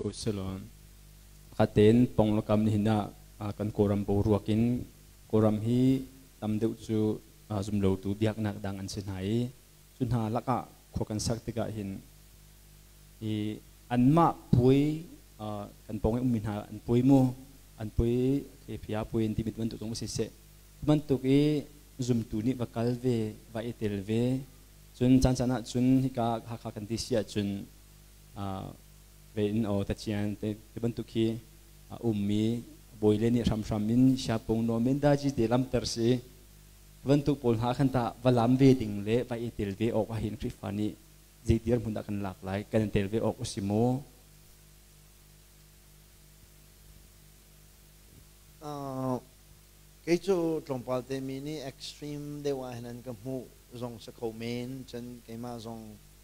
อุศลขัดเต็นปองละกำนินะกันโกรัมโบรัวกินโกรัมฮีตำเดือดจูจุมโลตูเดียกนักดังอันเสนายจุนหาลักะขกันสักติกะหินอันมาปุยกันปองอุมินหาอันปุยโมอันปุยพิยาปุยที่มิดวันตุตรงมุสิเสมันตุกีจุมตูนี่วักลเววัยเตลเวจุนจันจันะจุนฮิกาฮักกันติเสียจุนเวนโอตัดเชียนที่บันทุกีมีบอยเลนี่รำรำมินชาปงโนเมนดาจิเดลัมเตอร์ซีบันทุกปนหาขันตาวัลลัมเวดิงเล่ไปเตลเวออกหินคริฟานีจิเดียร์มุนดักันหลากหลายกันเตลเวออกอุสิโม cái chỗ trong bảo tê mini extreme đểว่านั้นก็มูจงสกอเมนจนcáiมาจง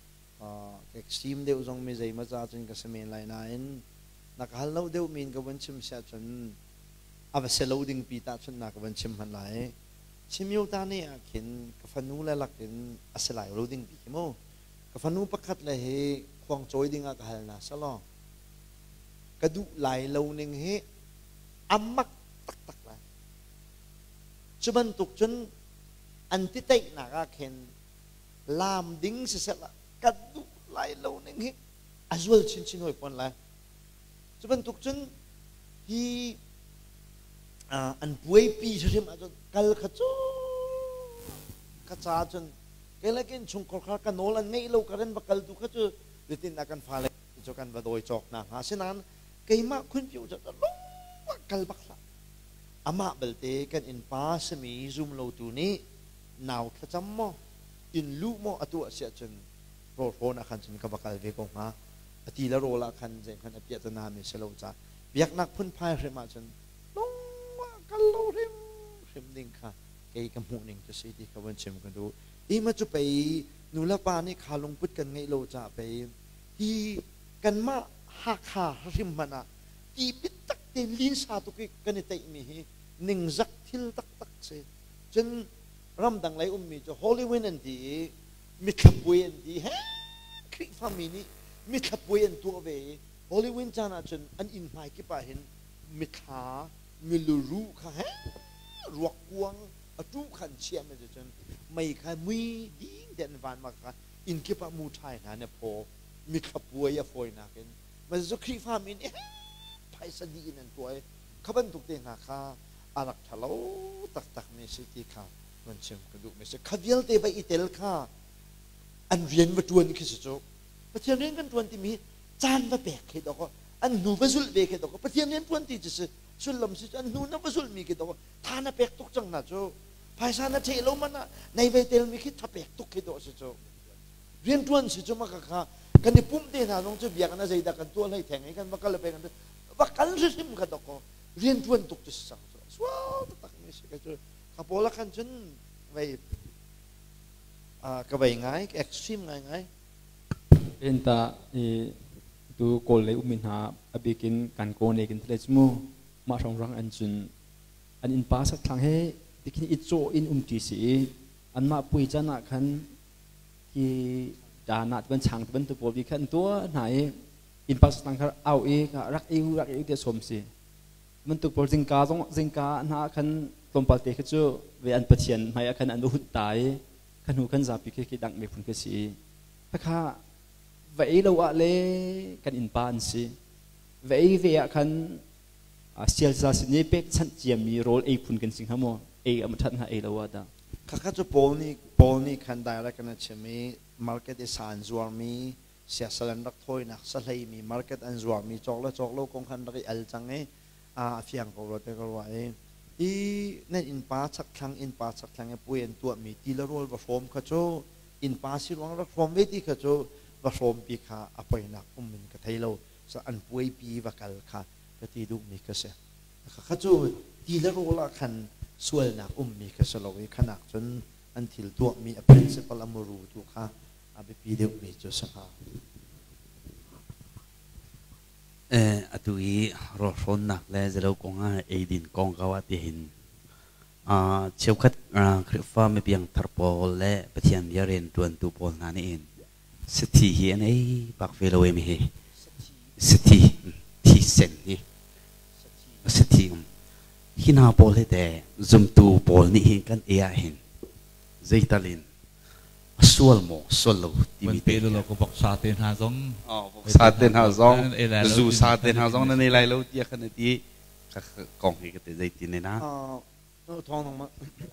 extreme เดี๋ยวจงไม่ใจมาจ้าจนก็เสมีหลายนายนักฮัลโหลเดี๋ยวมีนก็วันชิมเสียจนอาวัสดุดิ่งปีตาจนนักวันชิมหันหลายชิมยูตาเนี่ยเห็นกับฟันนูและหลักเห็นอาศัยหลายรูดิ่งปีโมกับฟันนูประคัดเลยให้ควงโจยดิ่งกับฮัลนะสลอกระดูหลายรูหนึ่งให้อัมมักตักจุบันตุกจนอันที่เตะหนักเข็นลามดิ้งเสียละกัดดุไหลเหลวนึงฮิอาจจะชินหน่อยปนละจุบันตุกจนที่อันป่วยปีเฉยๆมาจนกัลขจรขจาจนเกล้ากินชงคอร์กันโนลันไม่เหลวกันบักกัลตุกขจรดิตินนักการฟ้าเลยจกันบดอยจอกหนักหาเช่นนั้นเกี่ยมาคุณผิวจะลงกัลบักละอามาเบลเตกันอินป้าสมีซุมโลตูนี้นาวขจำมออินลูมออตัวเสียจนโรโรนักขันจนกับกัลเวกงมาอติละโรละขันเจขันอภิยตนามิเชลจ่าเบียกนักพุ่นพายเรมาจนลงว่ากัลโลริมดิ่งค่ะเกี่ยกับหมู่หนึ่งจะสิที่เขาวันเชื่อมกันดูอีมาจะไปนูละปานี่ขาลงพุทกันไงโลจ่าไปที่กันมาหักขาริมมันอ่ะที่ปิดตักเต็มลิ้นชาตุกิกันในใจมีหนึ่งจักทิลตักเสจนรำดังไรมีจะฮอลลีวูดอันดีมิขับเวนดีเฮ้คริฟามินี่มิขับเวนตัวเวฮอลลีวูดจานาจนอันอินไฮกิปะเห็นมิขามิลูรูค่ะเฮ้รวกกวงอจุขันเชียมจนไม่ค่ะมีดิ้งเด่นวานมากค่ะอินกิปะมูไทยนะเนี่ยพอมิขับเวยฟอยนักเห็นมันจะคริฟามินี่ไพ่สดีนั่นตัวเขาเป็นตุกเตงหาค่าอารักทะเลาตักเมสิที่ข้ามันเชื่อมกระดูกเมสิขวิลเตไปอิตาลีข้าอันเรียนมาจวนคิดโจปะเทียนเรียนกันจวนที่มีจานมาแบกเขตก็อันหนูมาสุลเบกเขตก็ปะเทียนเรียนจวนที่จะสุลลมสิอันหนูนับมาสุลมีเขตก็ทานาแบกตุกจังนะโจภายซานาเทโลมันนะในเวเตลมีคิดทับแบกตุกเขตสิโจเรียนจวนสิโจมากค่ะกันที่ปุ่มเตนะน้องจะเบียกันนะใจดักกันตัวอะไรแทงให้กันว่ากันเลยไปกันว่ากันริมกันก็เรียนจวนตุกจะสั่งว้าวตักนี่สิก็จะขับโพลักขันจนไปก็ไปง่ายเอ็กซ์ตรีมง่ายเป็นตาดูโกลเลยอุมินหาอบิกินการโกนเอกินทะเลสมูมาสองรังอันจุนอันอินปาสักทางให้ดิคินอิโจอินจีสีอันมาปุยจานะขันที่จานะเป็นช่างเป็นตัวบิขันตัวไหนอินปาสักทางเขาเอาเองรักเองเดียสมสีมันตุกปอลจิงกาต้องจิงกาหน้าขันตมปาเตะจู่เวอันปะเทียนไม่ขันอันดูหุ่นตายขันหูขันจับปีคิดดังไม่พุ่งกษีพะข้าเวเราอะเลกันอินปานสิเวขันเสียซาสินีเป็กฉันเจียมีโรลพุ่งกันสิงห์โมอมทันหาเราว่าดาข้าจะโปนี่ขันได้แล้วกันนะเชื่อมีมาร์เก็ตอิสานจวมีเสียสลันรักถอยนักสลายมีมาร์เก็ตอันจวมีจอกแล้วคงขันรักอัลจังเเฟียงก็รู้แต่ก็ว่าอีนั่นอินปาสักครั้งป่วยตัวมีทีละโรลว่าฟอมข้าโจอินปาสิรวงรักฟอมเวทีข้าโจว่าฟอมปีข้าอภัยนักมินกับไทยเราสักอันป่วยปีว่ากัลข้าก็ตีดูมีก็เสียข้าโจทีละโรลขันส่วนนักมีก็สลายขนาดจนอันที่ตัวมีอภิสิปลามูรูตัวข้าอาไปปีเดียวมีจุดสักอตุยรถรถหนักและจะเราคงให้เอดินกองกวาติหินเชี่ยวคัดคริฟ้าไม่เพียงทาร์โปและปะเทียมยาเรนตัวตูโปลนั่นเองสถิเฮียนปักเฟลเวมิเฮสถิ sen hi sathi hina pol he te zum tu pol ni hin kan ea hin zaitalin sual mo solo ti mi pe lo ko bok sa ten ha zong sa ten ha zong zu sa ten ha zong na nei lai lo tia khan ti ka kong hi ka te zai ti ne na no thong nong ma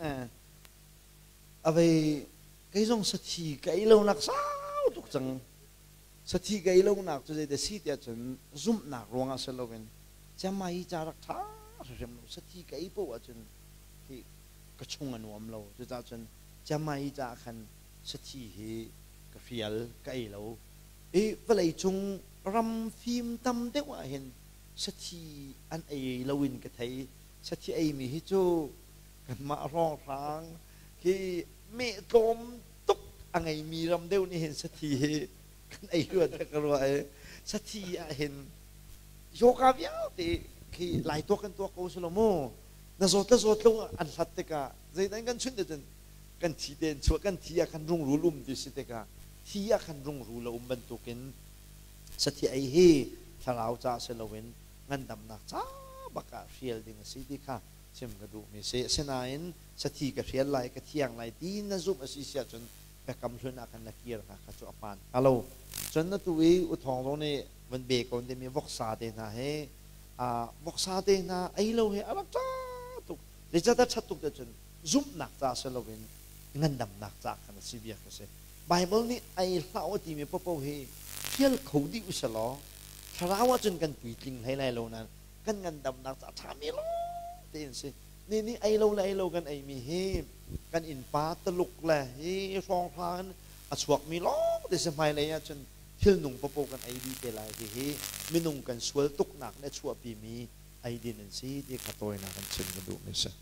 avei cái dòng sathi cái lâu nạc sao tục chẳng sathi cái lâu nạc cho dây để xí tiệt chuẩn zoom nạc ruang à selo ven chăm mai cha rắc thá rồi xem sathi cái bộ à chuẩn thì cái chung anh uom lâu cho cha chuẩn chăm mai cha khăn sathi hi cái phial cái lâu ấy với lại chung ram phim tâm đấy quá hiện sathi anh ấy lâu in cái thấy sathi ấy mi hi cho cái mã rong rang khi mẹ tôm túc anh ấy mi ram đeo ni hiện sát thị cái ấy luôn cái rồi sát thị hiện yoga véo thì khi lại tua câu số mo na zot luôn anh sát thế cả vậy nên cái chuyện đó cái thị đen chúa cái thị cái rung rú thì sẽ thế cả thị cái rung rú là bên tu cái sát thị ấy hi thà lão cha sẽ lâu bên ngăn đầm nạc cha bạc cả fiel đi ngay đi cả xem cái đủ mình sẽ nóiสักทีกับเรียนไรกับเที่ยงไรดีนะซุปอาศิเสียจนไปกำชนอาการนักเกียร์ค่ะข้าจอปานฮัลโหลจนนั่นตัวอุทองตรงนี้มันเบรกก่อนจะมีวอกซาเดน่าเฮวอกซาเดน่าไอ้เราเฮอะไรจ้าตุกเดี๋ยวจะได้ชัดตุกเดี๋ยวจนซุปหนักจ้าเสลวินเงินดำหนักจ้าขนาดสิบเบียก็เสไบเบิลนี่ไอ้เล่าที่มีพ่อเฮเที่ยวเขาดิอุสลอถ้าเราว่าจนกันตุยจริงให้ไรเรานั้นกันเงินดำหนักจ้าทำไม่รู้เต็มสินี่ไอเรากันไอมีเฮกันอินปาตลุกแหละเฮฟองพานอสวกมีล้อแต่สมัยเลยจนเที่ยวหนุ่งปะโปกันไอดีเกลายที่เฮไม่นุ่งกันสวยตุกหนักและชัวปีมีไอดีนันซีที่ขัดตัวนักกันเชิญกันดูไม่ใช่